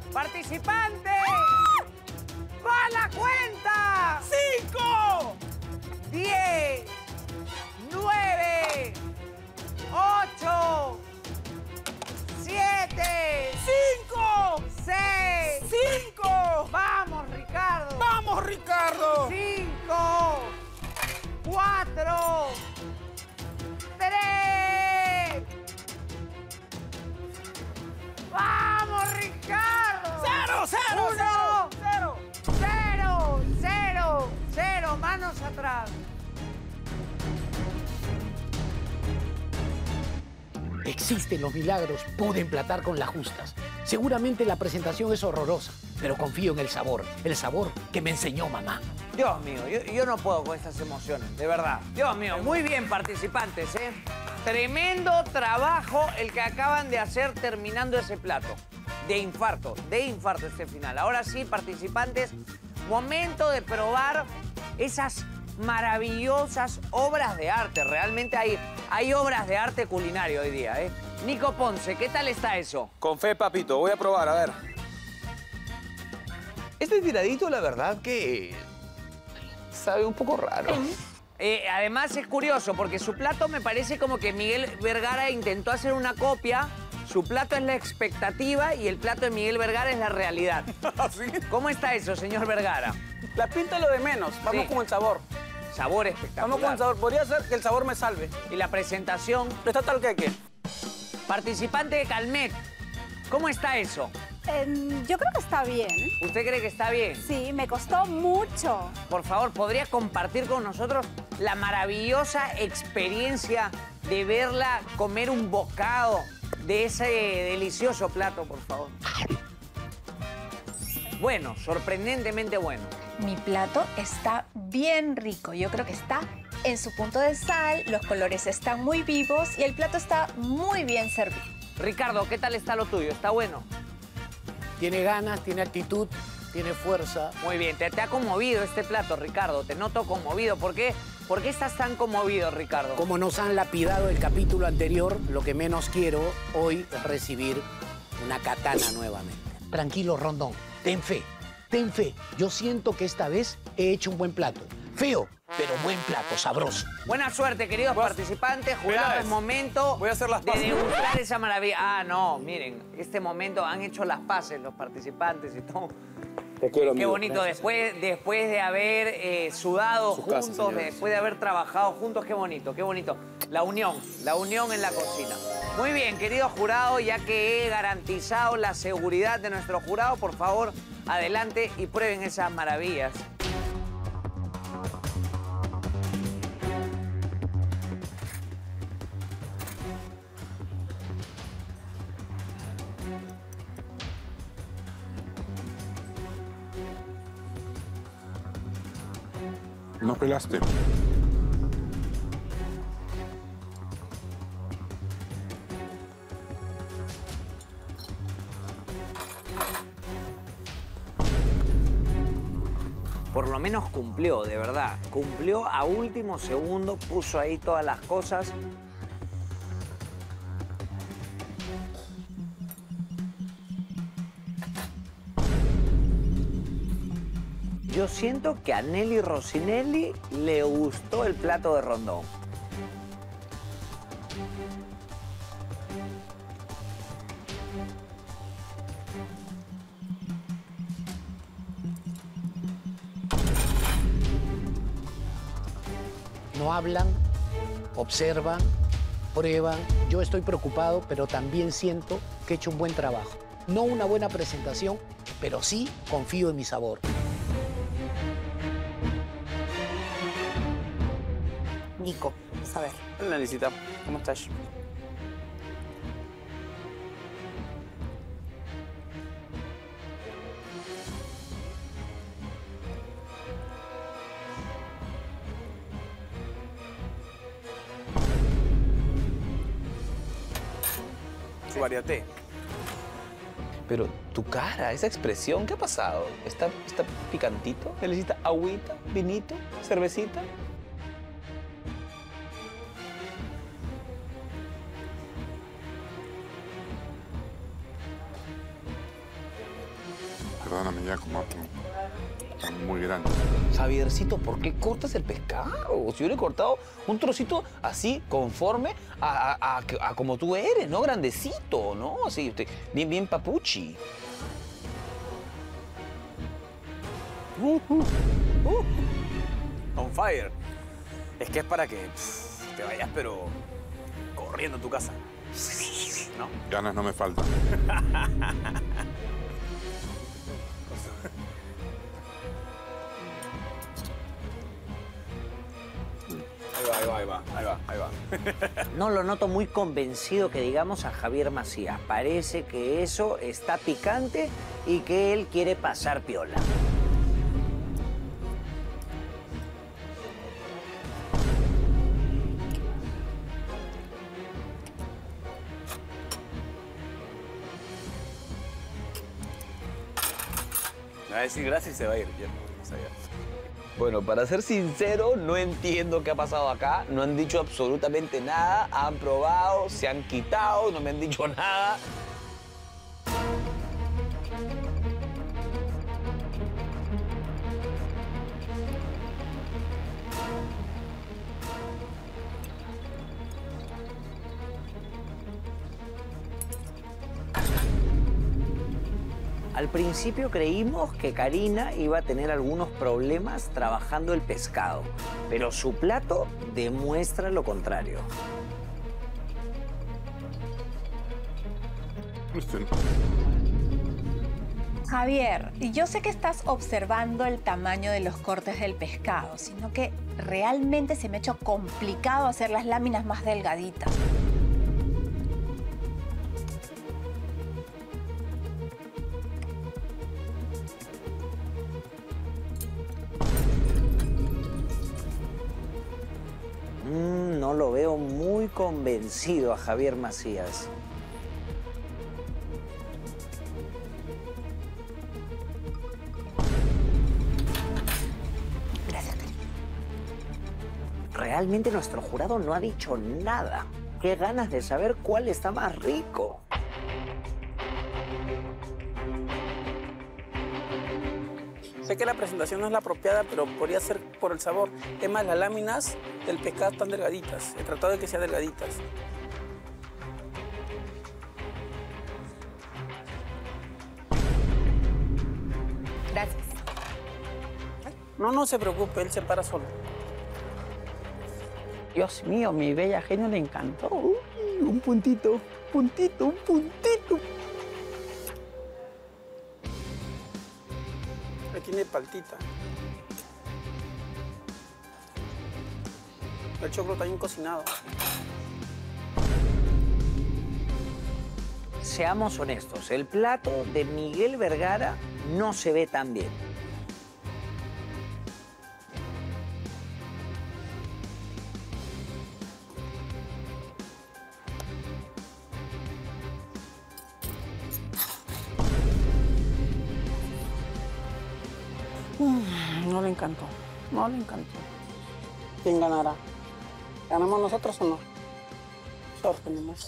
¡Participante! ¡Va la cuenta! 5, 10, 9, 8, 7, 5, 6. 5. ¡Vamos, Ricardo! ¡Vamos, Ricardo! 5, 4, 3. ¡Vamos, Ricardo! 0, 0, 1, 0, 0, 0, 0. Manos atrás. Existen los milagros, pude emplatar con las justas. Seguramente la presentación es horrorosa, pero confío en el sabor que me enseñó mamá. Dios mío, yo no puedo con estas emociones, de verdad. Dios mío, muy bien, participantes, ¿eh? Tremendo trabajo el que acaban de hacer terminando ese plato. De infarto este final. Ahora sí, participantes, momento de probar esas maravillosas obras de arte. Realmente hay obras de arte culinario hoy día, ¿eh? Nico Ponce, ¿qué tal está eso? Con fe, papito. Voy a probar, a ver. Este tiradito, la verdad que sabe un poco raro. Además es curioso porque su plato me parece como que Miguel Vergara intentó hacer una copia. Su plato es la expectativa y el plato de Miguel Vergara es la realidad. ¿Sí? ¿Cómo está eso, señor Vergara? La pinta es lo de menos. Vamos Sí. con el sabor. Sabor espectacular. Vamos con el sabor. Podría ser que el sabor me salve. Y la presentación. Está tal que. Participante de Calmet, ¿cómo está eso? Yo creo que está bien. ¿Usted cree que está bien? Sí, me costó mucho. Por favor, ¿podría compartir con nosotros la maravillosa experiencia de verla comer un bocado de ese delicioso plato, por favor? Bueno, sorprendentemente bueno. Mi plato está bien rico. Yo creo que está en su punto de sal, los colores están muy vivos y el plato está muy bien servido. Ricardo, ¿qué tal está lo tuyo? ¿Está bueno? Tiene ganas, tiene actitud, tiene fuerza. Muy bien, te ha conmovido este plato, Ricardo. Te noto conmovido. ¿Por qué estás tan conmovido, Ricardo? Como nos han lapidado el capítulo anterior, lo que menos quiero hoy es recibir una katana nuevamente. Tranquilo, Rondón. Ten fe, ten fe. Yo siento que esta vez he hecho un buen plato. Feo, pero buen plato, sabroso. Buena suerte, queridos participantes. Jurado, es momento Voy a hacer las de paces. degustar esa maravilla. Ah, no, miren, este momento han hecho las paces los participantes y todo. Te quiero, Qué amigo. bonito, después de haber sudado Su casa, juntos, señores. después de haber trabajado juntos, qué bonito, qué bonito. La unión en la cocina. Muy bien, querido jurado, ya que he garantizado la seguridad de nuestro jurado, por favor, adelante y prueben esas maravillas. No pelaste. Por lo menos cumplió, de verdad. Cumplió a último segundo, puso ahí todas las cosas. Yo siento que a Nelly Rossinelli le gustó el plato de Rondón. No hablan, observan, prueban. Yo estoy preocupado, pero también siento que he hecho un buen trabajo. No una buena presentación, pero sí confío en mi sabor. Nico, a ver. Hola, Nelicita. ¿Cómo estás? Su variaté. Pero tu cara, esa expresión, ¿qué ha pasado? ¿Está picantito? ¿Necesita agüita, vinito, cervecita? Perdóname, ya como están muy grandes. Javiercito, ¿por qué cortas el pescado? Si yo le he cortado un trocito así, conforme a como tú eres, ¿no? Grandecito, ¿no? Así, bien papuchi. On fire. Es que es para que te vayas, pero corriendo a tu casa. ¿No? Ganas no me faltan. Ahí va. No lo noto muy convencido que digamos a Javier Macías. Parece que eso está picante y que él quiere pasar piola. Me va a decir gracias y se va a ir. Ya, o sea, ya. Bueno, para ser sincero, no entiendo qué ha pasado acá. No han dicho absolutamente nada. Han probado, se han quitado, no me han dicho nada. Al principio creímos que Karina iba a tener algunos problemas trabajando el pescado, pero su plato demuestra lo contrario. Javier, yo sé que estás observando el tamaño de los cortes del pescado, sino que realmente se me ha hecho complicado hacer las láminas más delgaditas. No lo veo muy convencido a Javier Macías. Gracias, Karina. Realmente nuestro jurado no ha dicho nada. Qué ganas de saber cuál está más rico. Sé que la presentación no es la apropiada, pero podría ser por el sabor. Es más, las láminas del pescado están delgaditas. He tratado de que sean delgaditas. Gracias. No se preocupe, él se para solo. Dios mío, mi bella genio le encantó. Un puntito. Ahí tiene paltita. El choclo está bien cocinado. Seamos honestos, el plato de Miguel Vergara no se ve tan bien. No le encantó. ¿Quién ganará? ¿Ganamos nosotros o no? Sorprendemos.